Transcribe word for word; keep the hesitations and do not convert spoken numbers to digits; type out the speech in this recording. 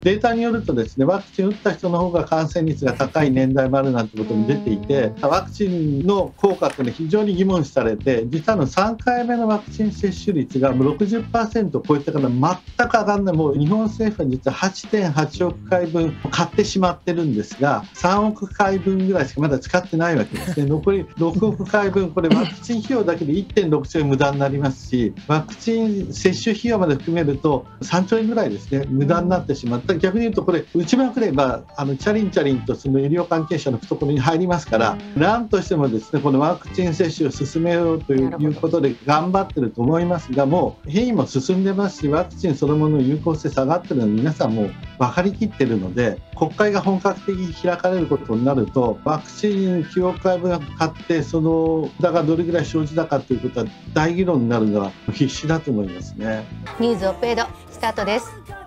データによるとですね、ワクチンを打った人の方が感染率が高い年代もあるなんてことも出ていて、ワクチンの効果っていうのは非常に疑問視されて、実はあのさんかいめのワクチン接種率がもう ろくじゅっパーセント を超えたから全く上がらない。もう日本政府は実は はちてんはちおくかいぶん買ってしまってるんですが、さんおくかいぶんぐらいしかまだ使ってないわけですね。残りろくおくかいぶん、これワクチン費用だけで いってんろくちょうえん無駄になりますし、ワクチン接種費用まで含めるとさんちょうえんぐらいですね、無駄になってしまった。逆に言うとこれ内まくればあのチャリンチャリンとその医療関係者の懐に入りますから、何としてもですねこのワクチン接種を進めようということで頑張ってると思いますが、もう変異も進んでますし、ワクチンそのものの有効性下がってるのに皆さんもう分かりきってるので、国会が本格的に開かれることになると、ワクチンきゅうおくかいぶん買ってその無駄がどれぐらい生じたかということは大議論になるのは必至だと思いますね。 ニュースオペードスタートです。